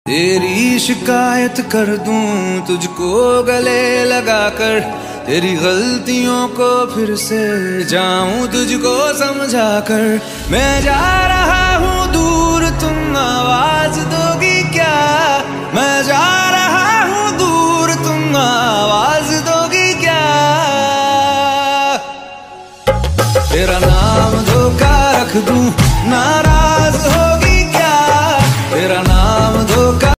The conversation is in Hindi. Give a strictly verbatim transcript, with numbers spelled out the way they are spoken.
तेरी शिकायत कर दूं तुझको गले लगाकर, तेरी गलतियों को फिर से जाऊं तुझको समझा कर। मैं जा रहा हूँ दूर, तुम आवाज दोगी क्या? मैं जा रहा हूँ दूर, तुम आवाज दोगी क्या? तेरा नाम धोखा रख दूं ना